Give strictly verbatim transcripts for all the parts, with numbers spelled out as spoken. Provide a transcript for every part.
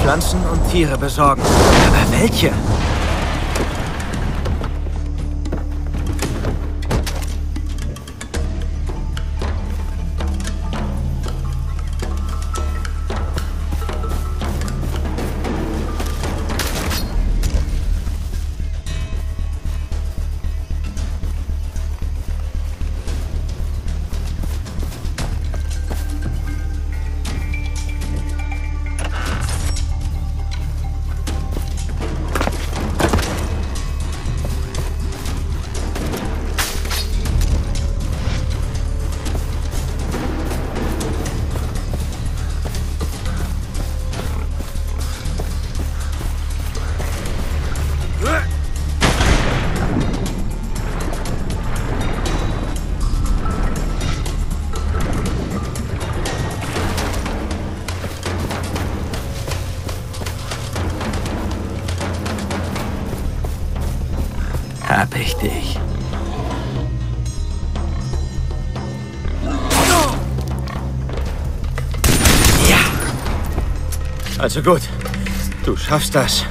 Pflanzen und Tiere besorgen. Aber welche? Hab ich dich. Ja. Also gut. Du schaffst das.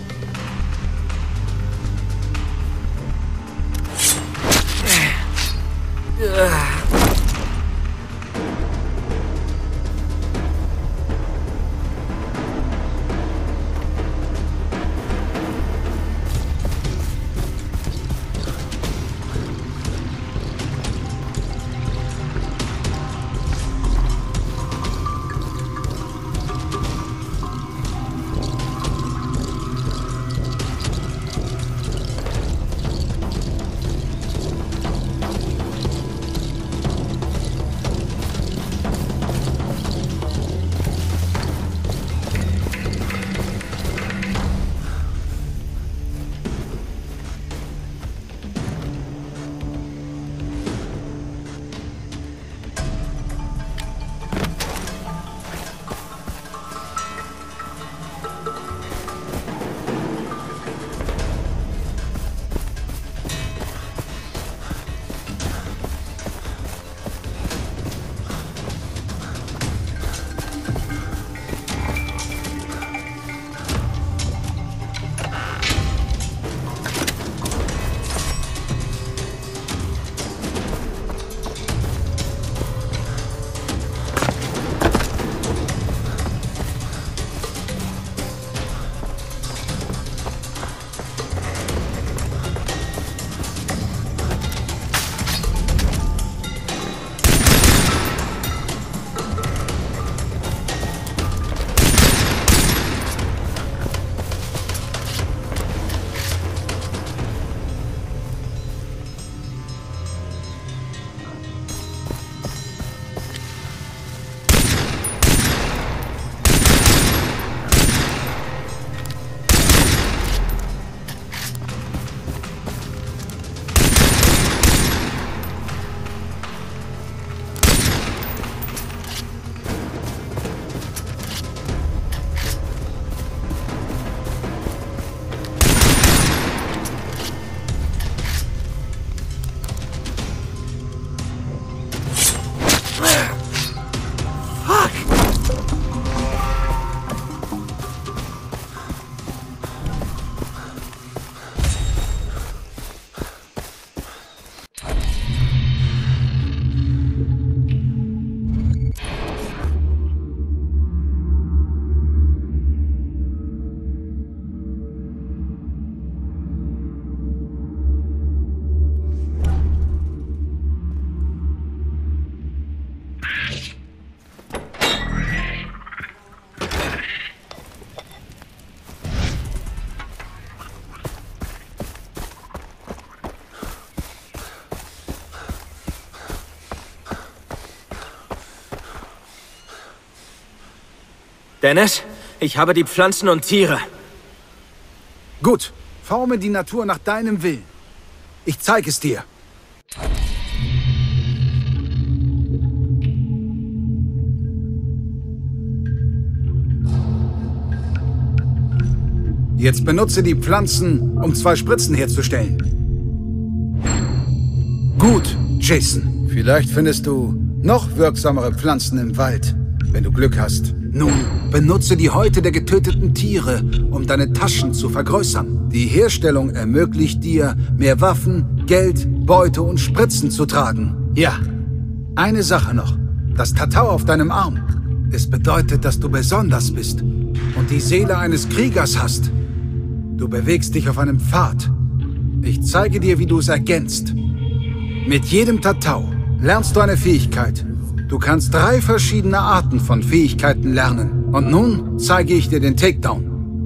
Dennis, ich habe die Pflanzen und Tiere. Gut, forme die Natur nach deinem Willen. Ich zeige es dir. Jetzt benutze die Pflanzen, um zwei Spritzen herzustellen. Gut, Jason. Vielleicht findest du noch wirksamere Pflanzen im Wald, wenn du Glück hast. Nun, benutze die Häute der getöteten Tiere, um deine Taschen zu vergrößern. Die Herstellung ermöglicht dir, mehr Waffen, Geld, Beute und Spritzen zu tragen. Ja, eine Sache noch. Das Tatau auf deinem Arm. Es bedeutet, dass du besonders bist und die Seele eines Kriegers hast. Du bewegst dich auf einem Pfad. Ich zeige dir, wie du es ergänzt. Mit jedem Tatau lernst du eine Fähigkeit. Du kannst drei verschiedene Arten von Fähigkeiten lernen. Und nun zeige ich dir den Takedown.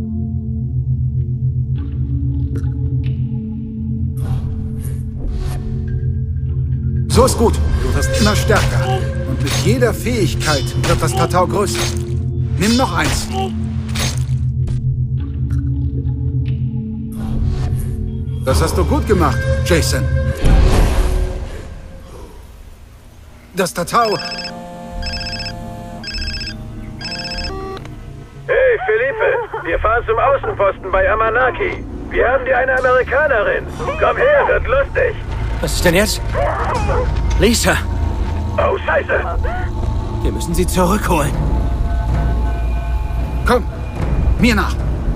So ist gut. Du wirst immer stärker. Und mit jeder Fähigkeit wird das Tatau größer. Nimm noch eins. Das hast du gut gemacht, Jason. Das Tatau... Hey, Felipe! Wir fahren zum Außenposten bei Amanaki. Wir haben dir eine Amerikanerin. Komm her, wird lustig. Was ist denn jetzt? Lisa! Oh, Scheiße! Wir müssen sie zurückholen. Komm, mir nach.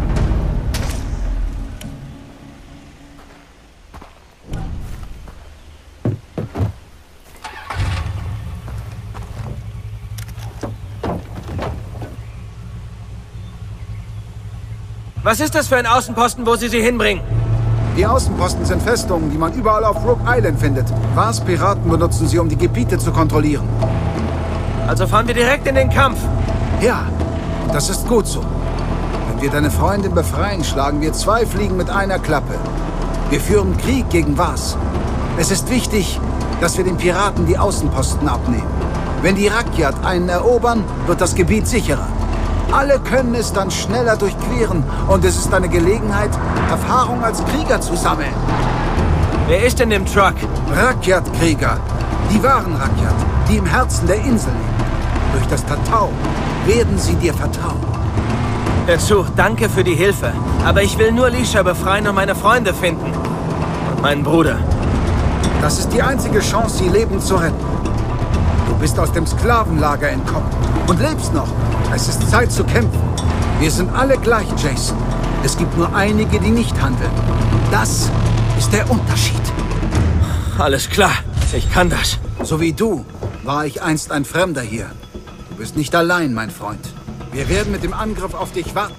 Was ist das für ein Außenposten, wo Sie sie hinbringen? Die Außenposten sind Festungen, die man überall auf Rook Island findet. Was Piraten benutzen sie, um die Gebiete zu kontrollieren. Also fahren wir direkt in den Kampf. Ja, das ist gut so. Wenn wir deine Freundin befreien, schlagen wir zwei Fliegen mit einer Klappe. Wir führen Krieg gegen was? Es ist wichtig, dass wir den Piraten die Außenposten abnehmen. Wenn die Rakyat einen erobern, wird das Gebiet sicherer. Alle können es dann schneller durchqueren und es ist eine Gelegenheit, Erfahrung als Krieger zu sammeln. Wer ist in dem Truck? Rakyat-Krieger. Die wahren Rakyat, die im Herzen der Insel leben. Durch das Tatau werden sie dir vertrauen. Hör zu, danke für die Hilfe. Aber ich will nur Lisha befreien und meine Freunde finden. Und meinen Bruder. Das ist die einzige Chance, sie lebend zu retten. Du bist aus dem Sklavenlager entkommen und lebst noch. Es ist Zeit zu kämpfen. Wir sind alle gleich, Jason. Es gibt nur einige, die nicht handeln. Das ist der Unterschied. Alles klar, ich kann das. So wie du war ich einst ein Fremder hier. Du bist nicht allein, mein Freund. Wir werden mit dem Angriff auf dich warten.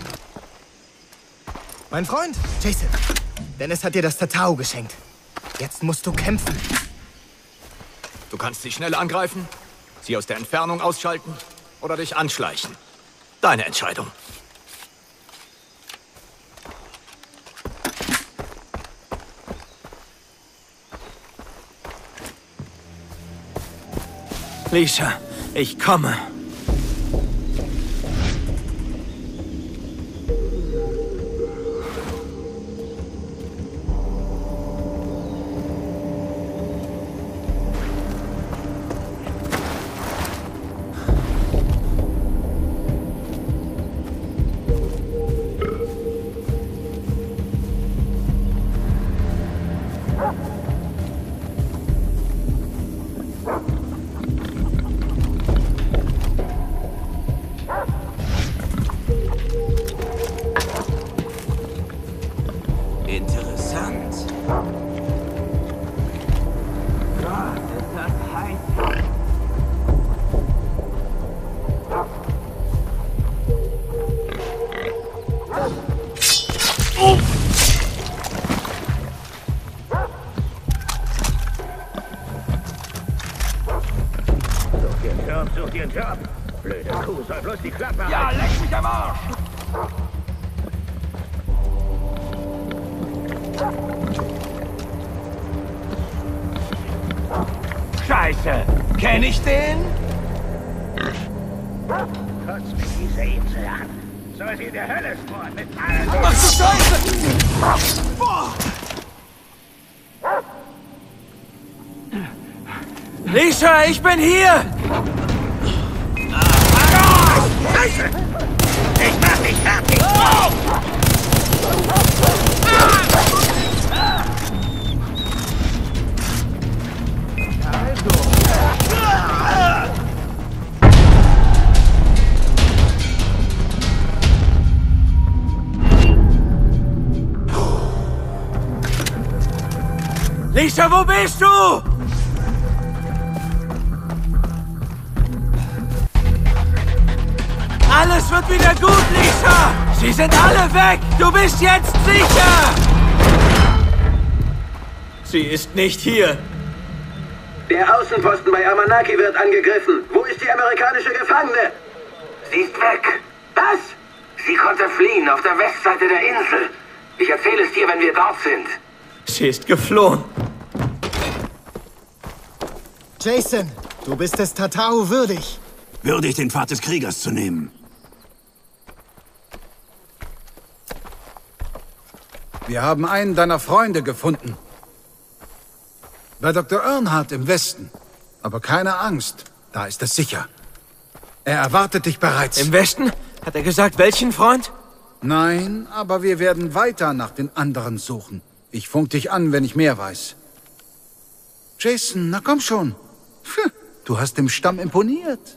Mein Freund, Jason. Dennis hat dir das Tatau geschenkt. Jetzt musst du kämpfen. Du kannst sie schnell angreifen, sie aus der Entfernung ausschalten oder dich anschleichen. Deine Entscheidung. Lisha, ich komme. Interessant. Gott, ist das heiß. Oh. Such dir einen Job, such dir einen Job. Blöde Kuh, soll bloß die Klappe Ja, halten. leck mich am Arsch. Scheiße! Kenn ich den? Kotzt mich diese Insel an. Soll sie in der Hölle spawnen mit allen... Ach du Scheiße! Boah! Lisha, ich bin hier! Scheiße! Ich mach dich fertig! Lisha, wo bist du? Alles wird wieder gut, Lisha! Sie sind alle weg! Du bist jetzt sicher! Sie ist nicht hier. Der Außenposten bei Amanaki wird angegriffen. Wo ist die amerikanische Gefangene? Sie ist weg. Was? Sie konnte fliehen auf der Westseite der Insel. Ich erzähle es dir, wenn wir dort sind. Sie ist geflohen. Jason, du bist es Tatao würdig. Würdig, den Pfad des Kriegers zu nehmen. Wir haben einen deiner Freunde gefunden. Bei Doktor Earnhardt im Westen. Aber keine Angst, da ist es sicher. Er erwartet dich bereits. Im Westen? Hat er gesagt, welchen Freund? Nein, aber wir werden weiter nach den anderen suchen. Ich funk dich an, wenn ich mehr weiß. Jason, na komm schon. Pff, du hast dem Stamm imponiert.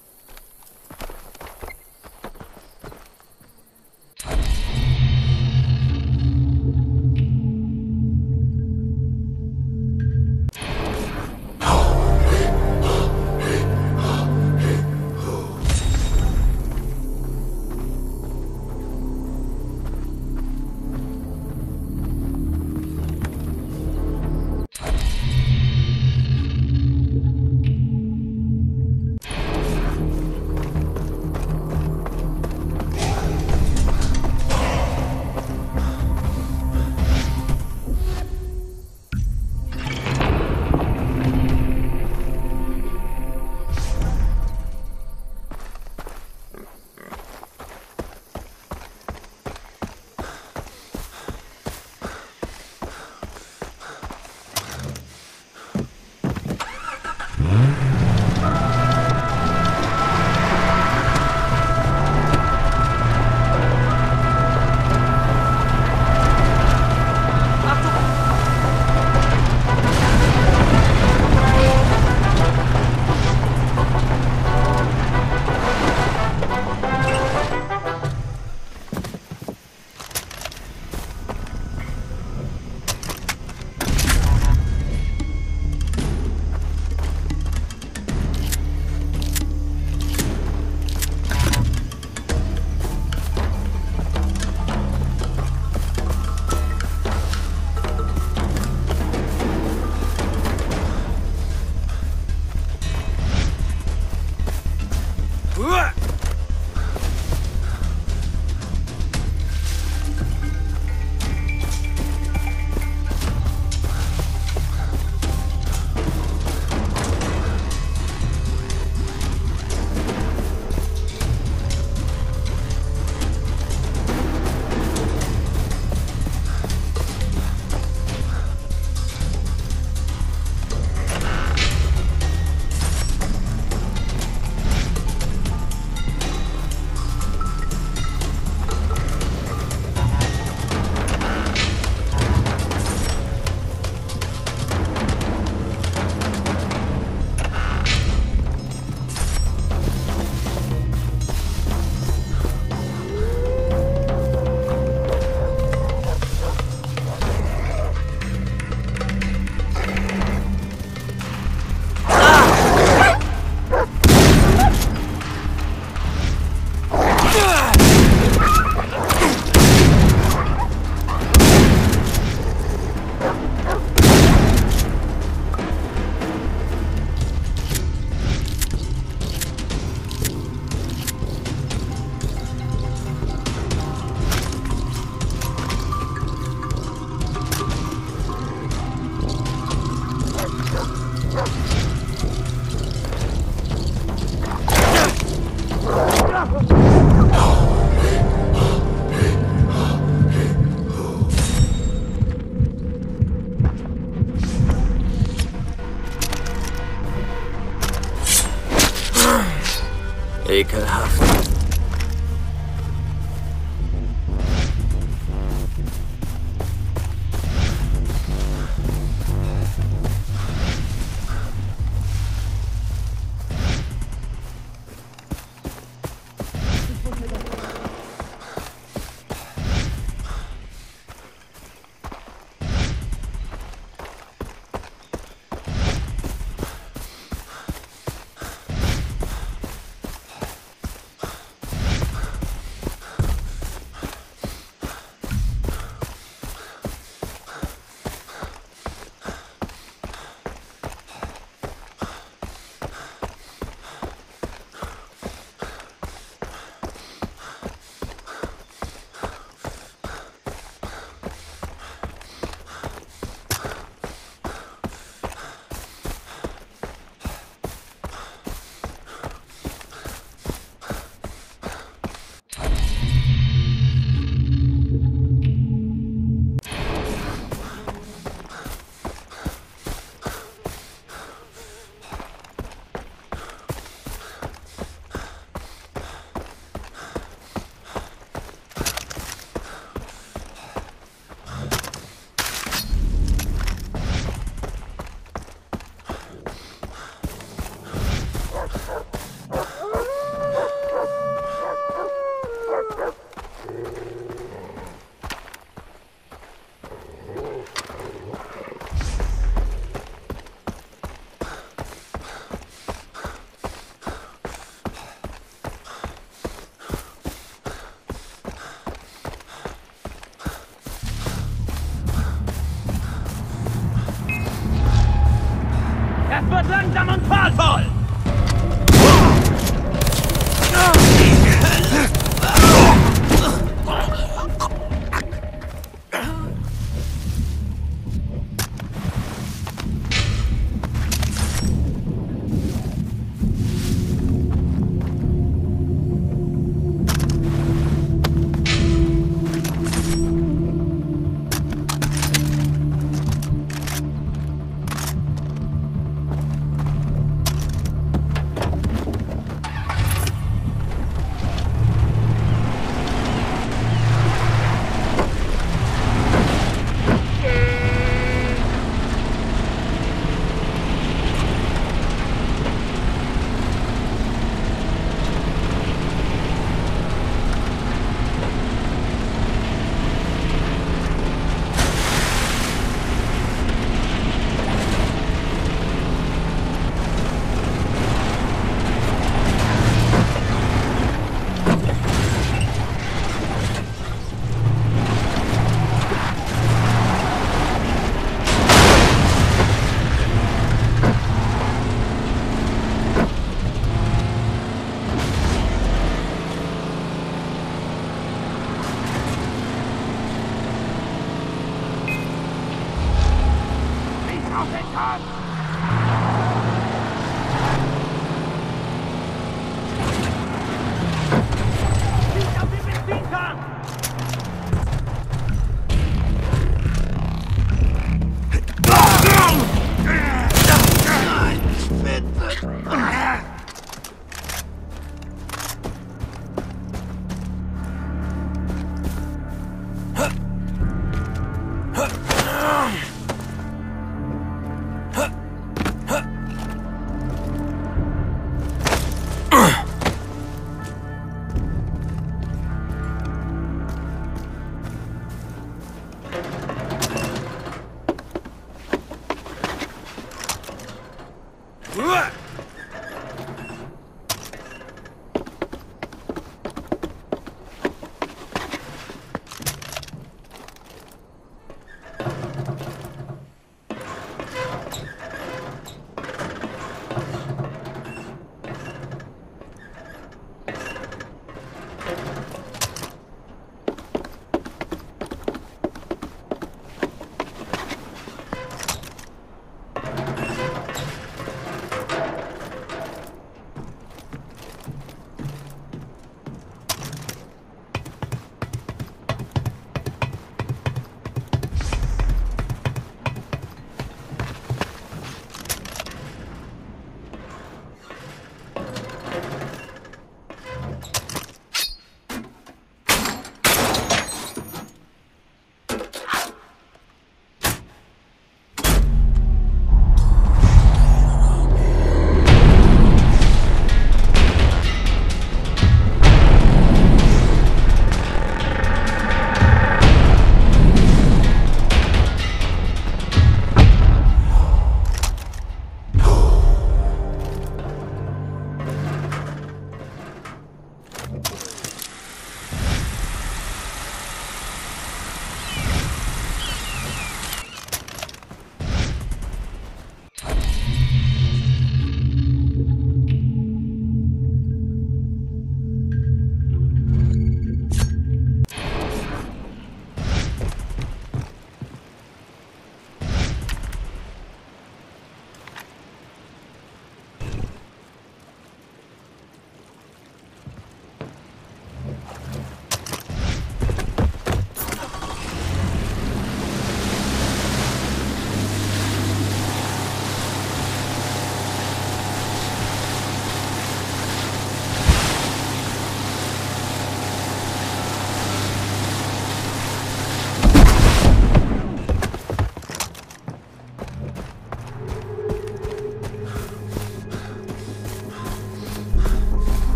Ekelhaft.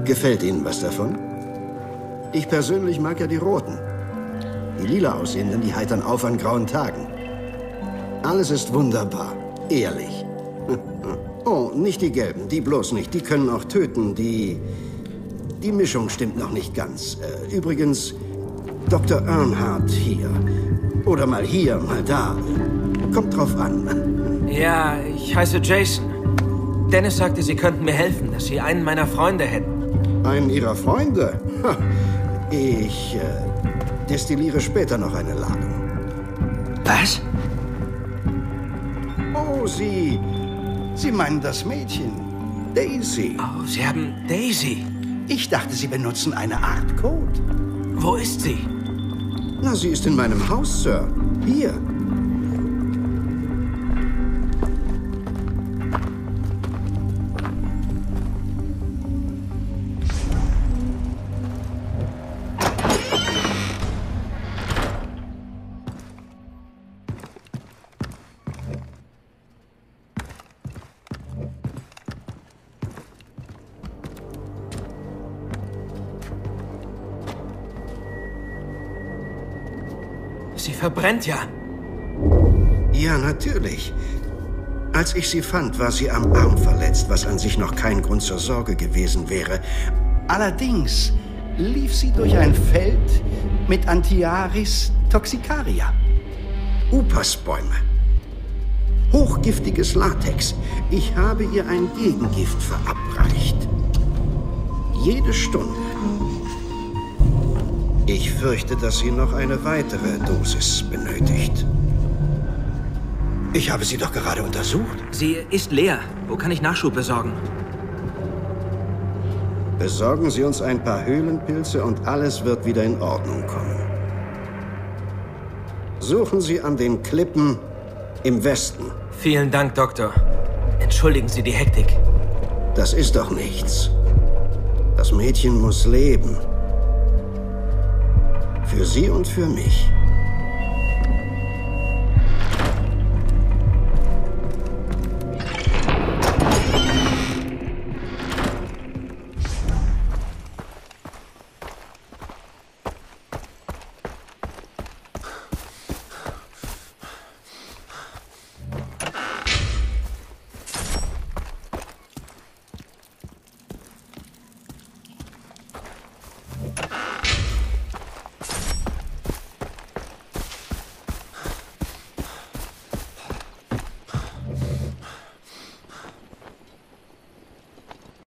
Gefällt Ihnen was davon? Ich persönlich mag ja die roten. Die lila aussehenden, die heitern auf an grauen Tagen. Alles ist wunderbar. Ehrlich. Oh, nicht die gelben, die bloß nicht. Die können auch töten. Die... Die Mischung stimmt noch nicht ganz. Äh, übrigens, Doktor Earnhardt hier. Oder mal hier, mal da. Kommt drauf an. Ja, ich heiße Jason. Dennis sagte, Sie könnten mir helfen, dass Sie einen meiner Freunde hätten. Einen Ihrer Freunde? Ich äh, destilliere später noch eine Ladung. Was? Oh, Sie... Sie meinen das Mädchen. Daisy. Oh, Sie haben Daisy. Ich dachte, Sie benutzen eine Art Code. Wo ist sie? Na, sie ist in meinem Haus, Sir. Hier. Sie verbrennt ja. Ja, natürlich. Als ich sie fand, war sie am Arm verletzt, was an sich noch kein Grund zur Sorge gewesen wäre. Allerdings lief sie durch ein Feld mit Antiaris toxicaria. Upasbäume. Hochgiftiges Latex. Ich habe ihr ein Gegengift verabreicht. Jede Stunde. Ich fürchte, dass sie noch eine weitere Dosis benötigt. Ich habe sie doch gerade untersucht. Sie ist leer. Wo kann ich Nachschub besorgen? Besorgen Sie uns ein paar Höhlenpilze und alles wird wieder in Ordnung kommen. Suchen Sie an den Klippen im Westen. Vielen Dank, Doktor. Entschuldigen Sie die Hektik. Das ist doch nichts. Das Mädchen muss leben. Für Sie und für mich.